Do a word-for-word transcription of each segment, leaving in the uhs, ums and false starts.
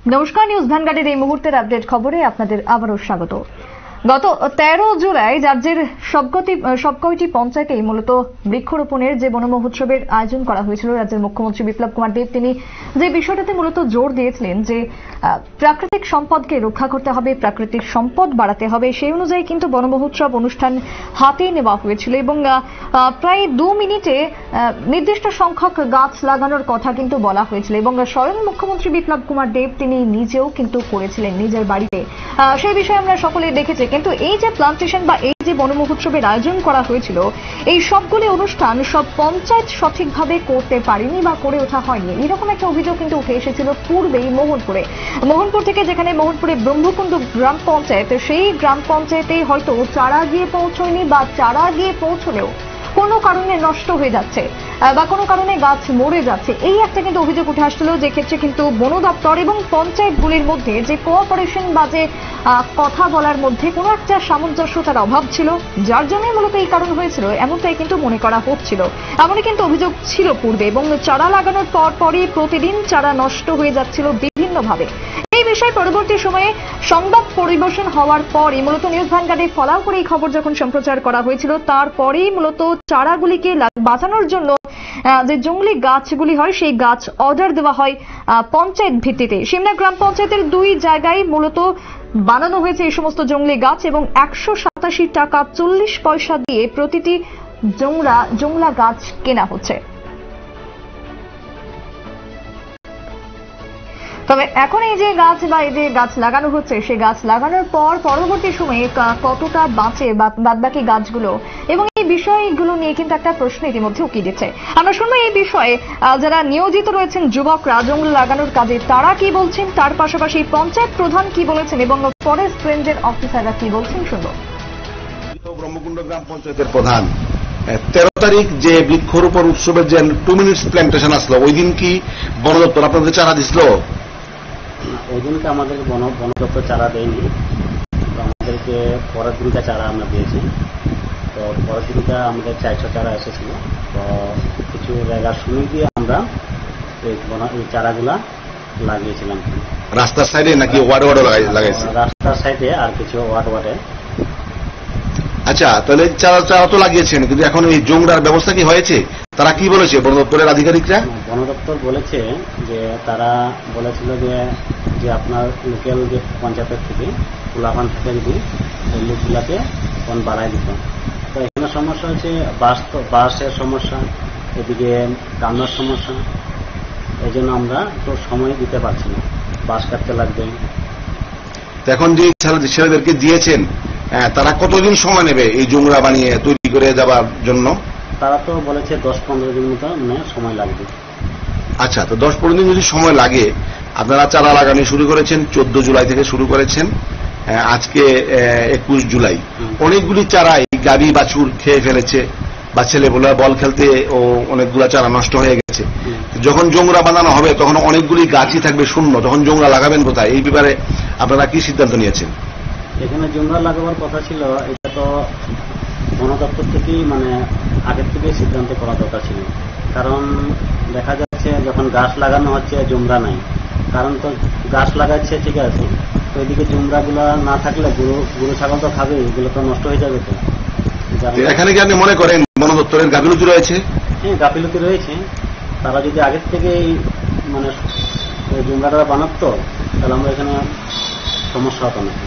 নমস্কার, নিউজ ভ্যানগার্ডের এই মুহূর্তের আপডেট খবরে আপনাদের আবারও স্বাগত। গত তেরো জুলাই রাজ্যের সবকটি সবকটি পঞ্চায়েতে মূলত বৃক্ষরোপণের যে বন মহোৎসবের আয়োজন করা হয়েছিল, রাজ্যের মুখ্যমন্ত্রী বিপ্লব কুমার দেব তিনি যে বিষয়টাতে মূলত জোর দিয়েছিলেন যে প্রাকৃতিক সম্পদকে রক্ষা করতে হবে, প্রাকৃতিক সম্পদ বাড়াতে হবে, সেই অনুযায়ী কিন্তু বন মহোৎসব অনুষ্ঠান হাতে নেওয়া হয়েছিল এবং প্রায় দু মিনিটে নির্দিষ্ট সংখ্যক গাছ লাগানোর কথা কিন্তু বলা হয়েছিল এবং স্বয়ং মুখ্যমন্ত্রী বিপ্লব কুমার দেব তিনি নিজেও কিন্তু করেছিলেন নিজের বাড়িতে। সেই বিষয়ে আমরা সকলে দেখেছি। কিন্তু এই যে প্লান্টেশন বা এই যে বন মহোৎসবের আয়োজন করা হয়েছিল, এই সবগুলি অনুষ্ঠান সব পঞ্চায়েত সঠিকভাবে করতে পারেনি বা করে ওঠা হয়নি, এরকম একটা অভিযোগ কিন্তু উঠে এসেছিল পূর্বেই মোহনপুরে। মোহনপুর থেকে যেখানে মোহনপুরে ব্রহ্মকুণ্ড গ্রাম পঞ্চায়েত, সেই গ্রাম পঞ্চায়েতে হয়তো চারা গিয়ে পৌঁছয়নি বা চারা গিয়ে পৌঁছলেও কোনো কারণে নষ্ট হয়ে যাচ্ছে বা কোনো কারণে গাছ মরে যাচ্ছে, এই একটা কিন্তু অভিযোগ উঠে আসছিল। যে ক্ষেত্রে কিন্তু বন দপ্তর এবং পঞ্চায়েতগুলির মধ্যে যে কোঅপারেশন বা যে কথা বলার মধ্যে কোনো একটা সামঞ্জস্যতার অভাব ছিল, যার জন্যই মূলত এই কারণ হয়েছিল এমনটাই কিন্তু মনে করা হচ্ছিল। এমনই কিন্তু অভিযোগ ছিল পূর্বে এবং চারা লাগানোর পর পরই প্রতিদিন চারা নষ্ট হয়ে যাচ্ছিল বিভিন্নভাবে। এই বিষয়ে পরবর্তী সময়ে সংবাদ পরিবেশন হওয়ার পরই মূলত নিউজ ভ্যানগার্ডে ফলাও করে এই খবর যখন সম্প্রচার করা হয়েছিল, তারপরেই মূলত চারাগুলিকে বাঁচানোর জন্য যে জঙ্গলি গাছগুলি হয় সেই গাছ অর্ডার দেওয়া হয় পঞ্চায়েত ভিত্তিতে। সিমনা গ্রাম পঞ্চায়েতের দুই জায়গায় মূলত বানানো হয়েছে এই সমস্ত জঙ্গলি গাছ এবং একশো সাতাশি টাকা চল্লিশ পয়সা দিয়ে প্রতিটি জংলা জংলা গাছ কেনা হচ্ছে। তবে এখন এই যে গাছ বা এই যে গাছ লাগানো হচ্ছে, সেই গাছ লাগানোর পর পরবর্তী সময়ে কতটা বাঁচে বা বাদবাকি গাছগুলো এবং এই বিষয়গুলো নিয়ে কিন্তু একটা প্রশ্ন ইতিমধ্যে উকি দিচ্ছে। আমরা শুনবো এই বিষয়ে যারা নিয়োজিত রয়েছেন যুবকরা জঙ্গল লাগানোর কাজে, তারা কি বলছেন, তার পাশাপাশি পঞ্চায়েত প্রধান কি বলেছেন এবং ফরেস্ট রেঞ্জের অফিসাররা কি বলছেন শুনবো। ব্রহ্মকুণ্ড গ্রাম পঞ্চায়েতের প্রধান, তেরো তারিখ যে বৃক্ষরোপণ উৎসবের যে টু মিনিটস প্ল্যান্টেশন আসলো, ওই দিন কি বন দপ্তর আপনাদের চারা দিছিল? ওই দিনকে আমাদের বন বন দপ্তর চারা দেয়নি, তো আমাদেরকে পরের দিনটা চারা আমরা দিয়েছি। তো পরের দিনটা আমাদের চারশো চারা এসেছিল। তো কিছু জায়গার শুনে দিয়ে আমরা এই এই চারাগুলা লাগিয়েছিলাম। রাস্তার সাইডে নাকি ওয়ার্ড ওয়ার্ডে লাগাইছি? রাস্তার সাইডে আর কিছু ওয়ার্ড ওয়ার্ডে। আচ্ছা, তাহলে চারা চারা তো লাগিয়েছেন, কিন্তু এখন এই জংলার ব্যবস্থা কি হয়েছে? তারা কি বলেছে বন দপ্তরের আধিকারিকরা? বন দপ্তর বলেছে যে তারা বলেছিল যে যে আপনার লোকাল যে পঞ্চায়েতের থেকে ফুলাফান থেকে যদি ওই লোকগুলাকে ফোন বাড়াই দিত। তো এখানে সমস্যা হচ্ছে বাস বাসের সমস্যা, এদিকে কান্নার সমস্যা, এই জন্য আমরা তো সময় দিতে পারছি না, বাস কাটতে লাগবে। এখন যে ছেলেদেরকে দিয়েছেন তারা কতদিন সময় নেবে এই জংলা বানিয়ে তৈরি করে দেওয়ার জন্য? তারা তো বলেছে দশ পনেরো দিন মতো মানে সময় লাগবে। আচ্ছা, তো দশ পনেরো দিন যদি সময় লাগে, আপনারা চারা লাগানো শুরু করেছেন চোদ্দ জুলাই থেকে শুরু করেছেন, আজকে একুশ জুলাই, অনেকগুলি চারাই গাবি বাছুর খেয়ে ফেলেছে বা ছেলে বলে বল খেলতে ও অনেকগুলা চারা নষ্ট হয়ে গেছে। যখন জংলা বানানো হবে তখন অনেকগুলি গাছই থাকবে শূন্য, তখন জংলা লাগাবেন কোথায়? এই ব্যাপারে আপনারা কি সিদ্ধান্ত নিয়েছেন? এখানে জংলা লাগাবার কথা ছিল, এটা তো বন দপ্তর থেকেই মানে আগের থেকে সিদ্ধান্ত করা দরকার ছিল। কারণ দেখা যাচ্ছে যখন গাছ লাগানো হচ্ছে জংলা নাই, কারণ তো গাছ লাগাচ্ছে ঠিক আছে, তো এদিকে জংলা গুলা না থাকলে গরু গরু ছাগল তো খাবে, এগুলো তো নষ্ট হয়ে যাবে। তো এখানে কি আপনি মনে করেন বন দপ্তরের গাফিলতি রয়েছে? হ্যাঁ, গাফিলতি রয়েছে। তারা যদি আগের থেকে মানে জংলাটা বানাতো তাহলে আমরা এখানে সমস্যা হতো না।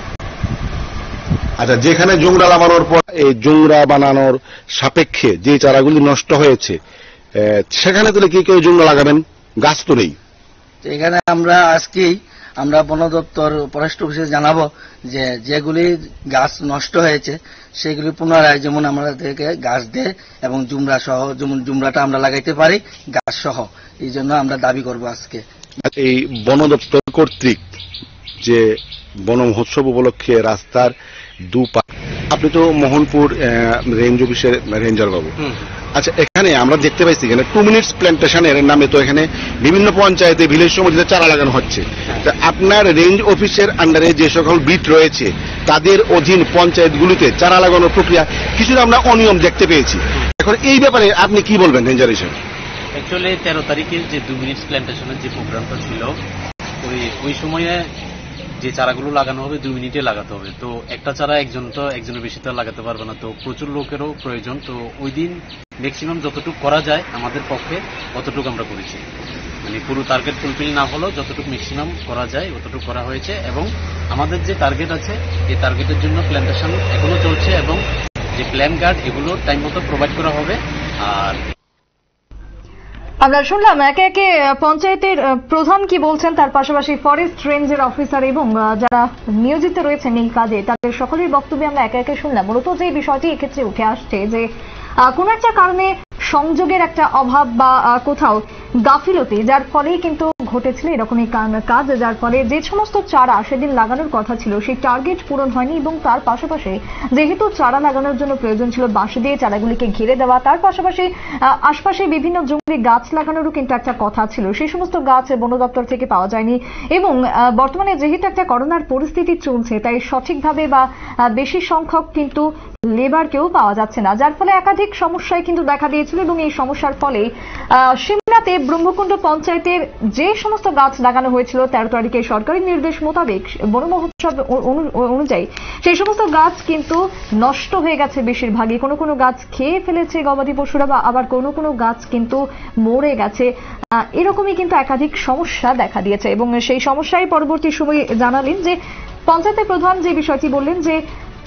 আচ্ছা, যেখানে জংলা লাগানোর পর এই জংলা বানানোর সাপেক্ষে যে চারাগুলি নষ্ট হয়েছে সেখানে তাহলে কি কেউ জংলা লাগাবেন? গাছ তো নেই। এখানে আমরা আজকেই আমরা বন দপ্তর ফরেস্ট অফিসে জানাবো যে যেগুলি গাছ নষ্ট হয়েছে সেগুলি পুনরায় যেমন আমাদেরকে গাছ দেয় এবং জুমরা সহ যেমন জুমরাটা আমরা লাগাইতে পারি গাছ সহ, এই জন্য আমরা দাবি করব আজকে। এই বন দপ্তর কর্তৃক যে বন মহোৎসব উপলক্ষে রাস্তার দুপা, আপনি তো মোহনপুর রেঞ্জ অফিসের রেঞ্জার বাবু, আচ্ছা এখানে আমরা দেখতে পাইছি এখানে টু মিনিটস প্ল্যান্টেশনের নামে তো এখানে বিভিন্ন পঞ্চায়েতে ভিলেজ সমিতিতে চারা লাগানো হচ্ছে। আপনার রেঞ্জ অফিসের আন্ডারে যে সকল বিট রয়েছে তাদের অধীন পঞ্চায়েতগুলিতে চারা লাগানোর প্রক্রিয়া কিছুটা আমরা অনিয়ম দেখতে পেয়েছি। এখন এই ব্যাপারে আপনি কি বলবেন রেঞ্জার হিসেবে? অ্যাকচুয়ালি তেরো তারিখের যে দু মিনিটস প্ল্যান্টেশনের যে প্রোগ্রামটা ছিল, তো ওই ওই সময়ে যে চারাগুলো লাগানো হবে দুই মিনিটে লাগাতে হবে। তো একটা চারা একজন তো একজনের বেশি তো লাগাতে পারবে না, তো প্রচুর লোকেরও প্রয়োজন। তো ওই দিন ম্যাক্সিমাম যতটুকু করা যায় আমাদের পক্ষে অতটুকু আমরা করেছি, মানে পুরো টার্গেট ফুলফিল না হলেও যতটুকু ম্যাক্সিমাম করা যায় অতটুকু করা হয়েছে। এবং আমাদের যে টার্গেট আছে এই টার্গেটের জন্য প্ল্যান্টেশন এখনো চলছে এবং যে প্ল্যান গার্ড এগুলো টাইম মতো প্রোভাইড করা হবে। আর আমরা শুনলাম একে একে পঞ্চায়েতের প্রধান কি বলছেন, তার পাশাপাশি ফরেস্ট রেঞ্জের অফিসার এবং যারা নিয়োজিত রয়েছেন এই কাজে তাদের সকলের বক্তব্যে আমরা একে একে শুনলাম। মূলত যে বিষয়টি এক্ষেত্রে উঠে আসছে যে কোন একটা কারণে সংযোগের একটা অভাব বা কোথাও গাফিলতি, যার ফলেই কিন্তু ঘটেছিল এরকমই কাজ, যার ফলে যে সমস্ত চারা সেদিন লাগানোর কথা ছিল সেই টার্গেট পূরণ হয়নি। এবং তার পাশাপাশি যেহেতু চারা লাগানোর জন্য প্রয়োজন ছিল বাঁশ দিয়ে চারাগুলিকে ঘিরে দেওয়া, তার পাশাপাশি আশপাশে বিভিন্ন জঙ্গলি গাছ লাগানোরও কিন্তু একটা কথা ছিল, সেই সমস্ত গাছ বন দপ্তর থেকে পাওয়া যায়নি। এবং বর্তমানে যেহেতু একটা করোনার পরিস্থিতি চলছে তাই সঠিকভাবে বা বেশি সংখ্যক কিন্তু লেবারকেও পাওয়া যাচ্ছে না, যার ফলে একাধিক সমস্যায় কিন্তু দেখা দিয়েছিল। এবং এই সমস্যার ফলে সিমলাতে ব্রহ্মকুণ্ড পঞ্চায়েতের যে সমস্ত গাছ লাগানো হয়েছিল তেরো তারিখে সরকারি নির্দেশ মোতাবেক বন মহোৎসব অনুযায়ী সেই সমস্ত গাছ কিন্তু নষ্ট হয়ে গেছে বেশিরভাগই। কোনো কোনো গাছ খেয়ে ফেলেছে গবাদি পশুরা, বা আবার কোনো কোনো গাছ কিন্তু মরে গেছে। এরকমই কিন্তু একাধিক সমস্যা দেখা দিয়েছে। এবং সেই সমস্যায় পরবর্তী সময়ে জানালেন যে পঞ্চায়েতের প্রধান যে বিষয়টি বললেন যে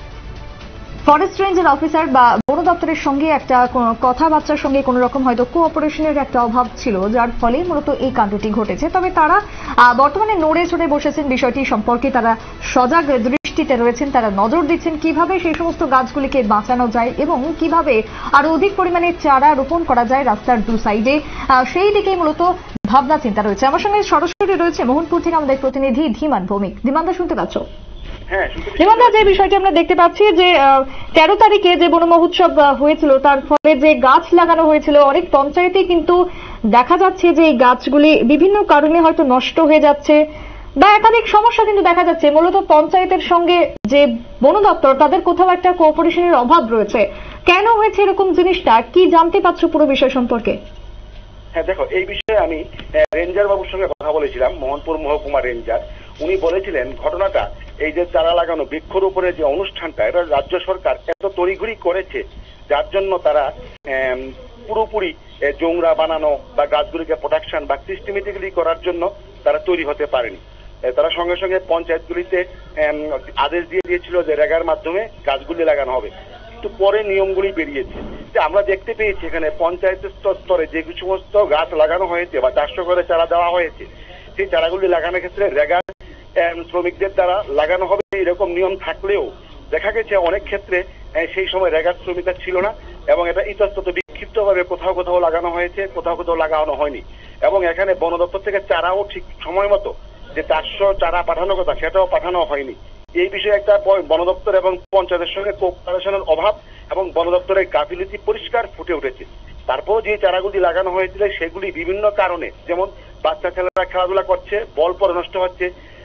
ফরেস্ট রেঞ্জের অফিসার বা বন দপ্তরের সঙ্গে একটা কথাবার্তার সঙ্গে কোন রকম হয়তো কোঅপারেশনের একটা অভাব ছিল, যার ফলে মূলত এই কাণ্ডটি ঘটেছে। তবে তারা বর্তমানে নড়ে চড়ে বসেছেন, বিষয়টি সম্পর্কে তারা সজাগ দৃষ্টিতে রয়েছেন, তারা নজর দিচ্ছেন কিভাবে সেই সমস্ত গাছগুলিকে বাঁচানো যায় এবং কিভাবে আরো অধিক পরিমাণে চারা রোপণ করা যায় রাস্তার দু সাইডে, সেই দিকেই মূলত ভাবনা চিন্তা রয়েছে। আমার সঙ্গে সরাসরি রয়েছে মোহনপুর থেকে আমাদের প্রতিনিধি ধীমান ভৌমিক। ধীমানদা, শুনতে পাচ্ছ? ধীমানদা, যে বিষয়টি আমরা দেখতে পাচ্ছি যে তেরো তারিখে যে বন মহোৎসব হয়েছিল তার ফলে যে গাছ লাগানো হয়েছিল অনেক পঞ্চায়েতে কিন্তু দেখা যাচ্ছে যে এই গাছগুলি বিভিন্ন কারণে হয়তো নষ্ট হয়ে যাচ্ছে বা একাধিক সমস্যা কিন্তু দেখা যাচ্ছে। মূলত পঞ্চায়েতের সঙ্গে যে বন দপ্তর তাদের কোথাও একটা কোঅপারেশনের অভাব রয়েছে। কেন হয়েছে এরকম জিনিসটা, কি জানতে পারছো পুরো বিষয় সম্পর্কে? হ্যাঁ দেখো, এই বিষয়ে আমি রেঞ্জার বাবুর সঙ্গে কথা বলেছিলাম, মোহনপুর মহকুমা রেঞ্জার। উনি বলেছিলেন ঘটনাটা এই যে চারা লাগানো বৃক্ষরোপণের যে অনুষ্ঠানটা এটা রাজ্য সরকার এত তড়িঘড়ি করেছে যার জন্য তারা পুরোপুরি জোংরা বানানো বা গাছগুলিকে প্রোটেকশন বা সিস্টেমেটিক্যালি করার জন্য তারা তৈরি হতে পারেনি। তারা সঙ্গে সঙ্গে পঞ্চায়েতগুলিতে আদেশ দিয়ে দিয়েছিল যে রেগার মাধ্যমে গাছগুলি লাগানো হবে, কিন্তু পরে নিয়মগুলি বেরিয়েছে। আমরা দেখতে পেয়েছি এখানে পঞ্চায়েতের স্তরে যে সমস্ত গাছ লাগানো হয়েছে বা চারশো করে চারা দেওয়া হয়েছে সেই চারাগুলি লাগানোর ক্ষেত্রে রেগার শ্রমিকদের দ্বারা লাগানো হবে এরকম নিয়ম থাকলেও দেখা গেছে অনেক ক্ষেত্রে সেই সময় রেগার শ্রমিকরা ছিল না এবং এটা ইতস্তত বিক্ষিপ্তভাবে কোথাও কোথাও লাগানো হয়েছে, কোথাও কোথাও লাগানো হয়নি। এবং এখানে বন দপ্তর থেকে চারাও ঠিক সময় মতো যে চারশো চারা পাঠানোর কথা সেটাও পাঠানো হয়নি। এই বিষয়ে একটা বন দপ্তর এবং পঞ্চায়েতের সঙ্গে কোঅপারেশনের অভাব এবং বন দপ্তরের গাফিলতি পরিষ্কার ফুটে উঠেছে। তারপর যে চারাগুলি লাগানো হয়েছিল সেগুলি বিভিন্ন কারণে, যেমন বাচ্চা ছেলেরা খেলাধুলা করছে, বল পরে নষ্ট হচ্ছে,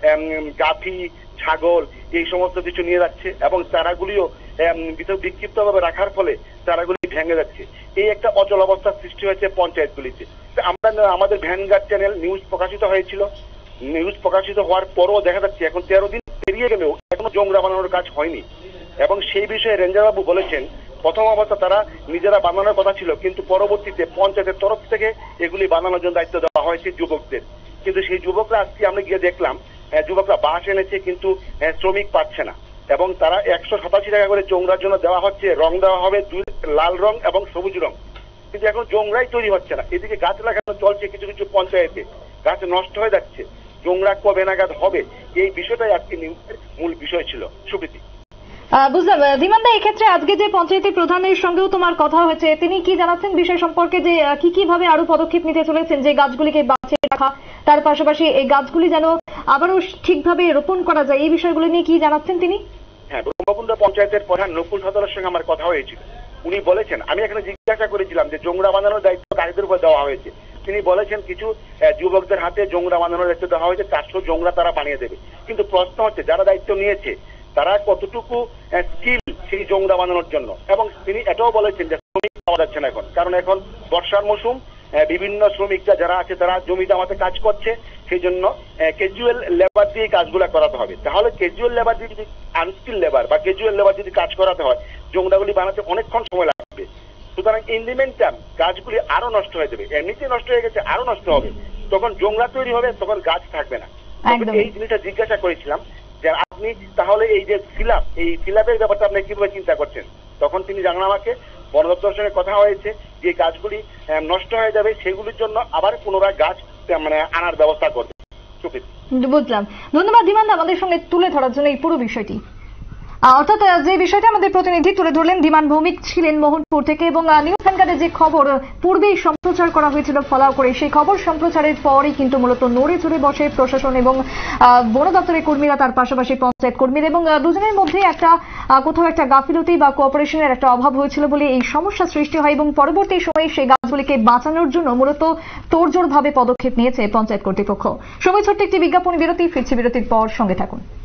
গাভী ছাগল এই সমস্ত কিছু নিয়ে যাচ্ছে এবং চারাগুলিও বিক্ষিপ্তভাবে রাখার ফলে চারাগুলি ভেঙে যাচ্ছে। এই একটা অচল অবস্থার সৃষ্টি হয়েছে পঞ্চায়েতগুলিতে। আমরা আমাদের ভ্যানগার্ড চ্যানেল নিউজ প্রকাশিত হয়েছিল, নিউজ প্রকাশিত হওয়ার পরও দেখা যাচ্ছে এখন তেরো দিন পেরিয়ে গেলেও এখনো জোংরা বানানোর কাজ হয়নি। এবং সেই বিষয়ে রেঞ্জার বাবু বলেছেন প্রথম অবস্থা তারা নিজেরা বানানোর কথা ছিল, কিন্তু পরবর্তীতে পঞ্চায়েতের তরফ থেকে এগুলি বানানোর জন্য দায়িত্ব দেওয়া হয়েছে যুবকদের। কিন্তু সেই যুবকরা আজকে আমরা গিয়ে দেখলাম যুবকরা বাঁশ এনেছে কিন্তু শ্রমিক পাচ্ছে না এবং তারা একশো সাতাশি টাকা করে জোংরার জন্য দেওয়া হচ্ছে, রং দেওয়া হবে দুই লাল রং এবং সবুজ রং, কিন্তু এখন জোংরাই তৈরি হচ্ছে না। এদিকে গাছ লাগানো চলছে কিছু কিছু পঞ্চায়েতে, গাছ নষ্ট হয়ে যাচ্ছে, জোংরা কবে নাগাদ হবে এই বিষয়টাই আজকে নিউজের মূল বিষয় ছিল। সুপ্রীতি, বুঝলাম। ধীমানদা, এক্ষেত্রে আজকে যে পঞ্চায়েতের প্রধানের সঙ্গেও তোমার কথা হয়েছে, তিনি কি জানাচ্ছেন বিষয় সম্পর্কে, যে কি কি ভাবে আরো পদক্ষেপ নিতে চলেছেন যে গাছগুলিকে বাঁচিয়ে রাখা, তার পাশাপাশি এই গাছগুলি যেন আবারও ঠিকভাবে রোপণ করা যায়, এই বিষয়গুলো নিয়ে কি জানাচ্ছেন তিনি? হ্যাঁ, ব্রহ্মকুণ্ড পঞ্চায়েতের প্রধান নকুল সদরের সঙ্গে আমার কথা হয়েছিল। উনি বলেছেন, আমি এখানে জিজ্ঞাসা করেছিলাম যে জোংরা বাঁধানোর দায়িত্ব কাদের উপর দেওয়া হয়েছে। তিনি বলেছেন কিছু যুবকদের হাতে জোংরা বাঁধানোর দায়িত্ব দেওয়া হয়েছে, চারশো জোংরা তারা বানিয়ে দেবে। কিন্তু প্রশ্ন হচ্ছে যারা দায়িত্ব নিয়েছে তারা কতটুকু স্কিল সেই জোংরা বানানোর জন্য। এবং তিনি এটাও বলেছেন যে শ্রমিক পাওয়া যাচ্ছে না এখন, কারণ এখন বর্ষার মৌসুম, বিভিন্ন শ্রমিকরা যারা আছে তারা জমি জমাতে কাজ করছে, সেই জন্য ক্যাজুয়াল লেবার দিয়ে কাজগুলো করাতে হবে। তাহলে ক্যাজুয়াল লেবার দিয়ে যদি আনস্কিল লেবার বা ক্যাজুয়াল লেবার যদি কাজ করাতে হয়, জংলাগুলি বানাতে অনেকক্ষণ সময় লাগবে। সুতরাং ইন দি মেন টাইম গাছগুলি আরো নষ্ট হয়ে যাবে, এমনিতে নষ্ট হয়ে গেছে আরো নষ্ট হবে, তখন জংলা তৈরি হবে, তখন গাছ থাকবে না। এই জিনিসটা জিজ্ঞাসা করেছিলাম যে আপনি তাহলে এই যে ফিলাপ এই ফিলাপের ব্যাপারটা আপনি কিভাবে চিন্তা করছেন, তখন তিনি জানান আমাকে বন দপ্তরের সঙ্গে কথা হয়েছে যে গাছগুলি নষ্ট হয়ে যাবে, সেগুলির জন্য আবার পুনরায় গাছ মানে আনার ব্যবস্থা করবে। বুঝলাম, ধন্যবাদ ধীমান আমাদের সঙ্গে তুলে ধরার জন্য এই পুরো বিষয়টি। অর্থাৎ যে বিষয়টা আমাদের প্রতিনিধি তুলে ধরলেন, ধীমান ভৌমিক ছিলেন মোহনপুর থেকে, এবং নিউজ ভ্যানগার্ডে যে খবর পূর্বেই সম্প্রচার করা হয়েছিল ফলাও করে, সেই খবর সম্প্রচারের পরই কিন্তু মূলত নড়ে চড়ে বসে প্রশাসন এবং বন দপ্তরের কর্মীরা, তার পাশাপাশি পঞ্চায়েত কর্মীরা, এবং দুজনের মধ্যে একটা কোথাও একটা গাফিলতি বা কোঅপারেশনের একটা অভাব হয়েছিল বলে এই সমস্যা সৃষ্টি হয়, এবং পরবর্তী সময়ে সেই গাছগুলিকে বাঁচানোর জন্য মূলত তোড়জোড় ভাবে পদক্ষেপ নিয়েছে পঞ্চায়েত কর্তৃপক্ষ। সময় ছোট্ট একটি বিজ্ঞাপন বিরতি, ফিরছে বিরতির পর, সঙ্গে থাকুন।